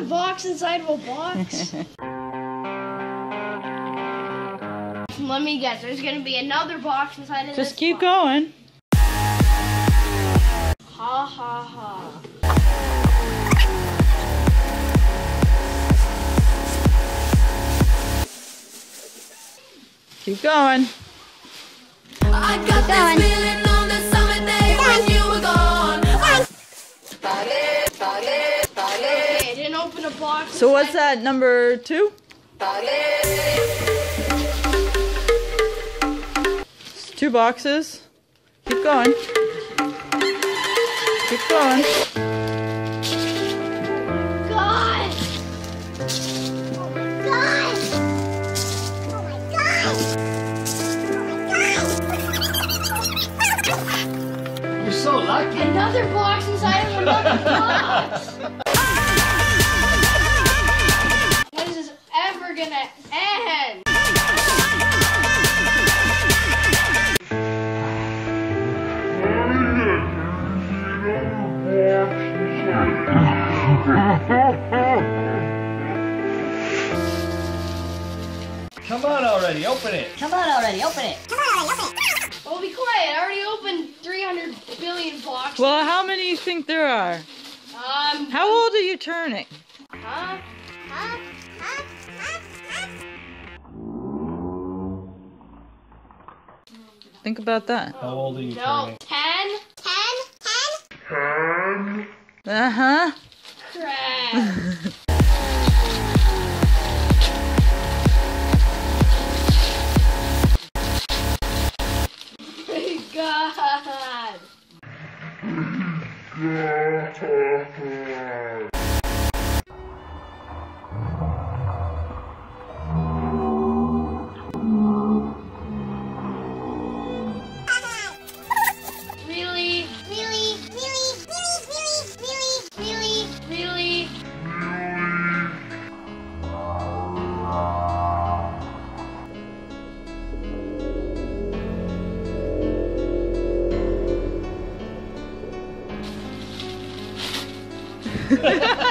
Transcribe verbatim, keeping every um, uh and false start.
a box inside of a box? Let me guess, there's gonna be another box inside of this Just keep box. going. Ha ha ha. Keep going. I got this feeling on the summer day when you were gone. Okay, I didn't open a box. So what's inside- that, number two? It's two boxes. Keep going. Keep going. God! God! You're so lucky. Another box inside of another box! When is this ever gonna end? Come on already, open it. Come on already, open it. Oh, be quiet. I already opened three hundred billion boxes. Well, how many do you think there are? Um, How old are you turning? Huh? Huh? Huh? Think about that. How old are you No, turning? ten? Ten? Ten? Uh-huh. Crap. God. Really? Really? Really? Really? Really? Really? Really? Really?